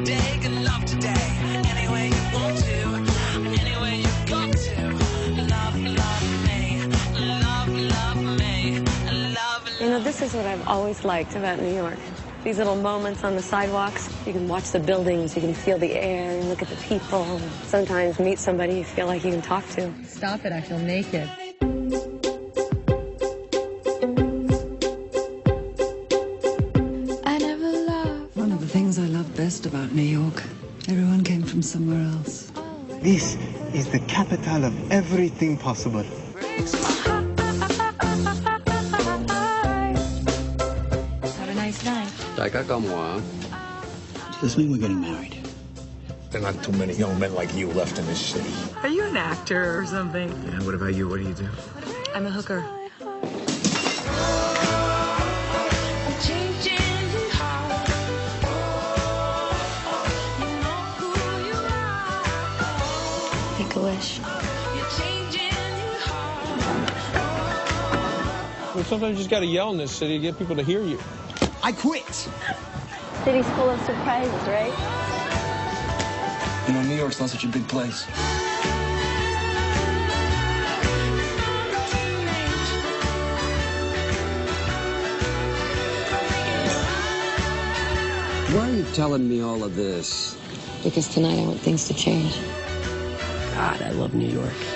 day, get love today. Any way you want to, any way you got to. Love, love me, love, love me, love. You know, this is what I've always liked about New York. These little moments on the sidewalks. You can watch the buildings, you can feel the air, and look at the people. Sometimes meet somebody you feel like you can talk to. Stop it, I feel naked. I never loved. One of the things I love best about New York, everyone came from somewhere else. This is the capital of everything possible. Have a nice night. Đại ca comme moi. Does this mean we're getting married? There are not too many young men like you left in this city. Are you an actor or something? Yeah, what about you? What do you do? I'm a hooker. Make a wish. Well, sometimes you just got to yell in this city to get people to hear you. I quit! City's full of surprises, right? You know, New York's not such a big place. Why are you telling me all of this? Because tonight I want things to change. God, I love New York.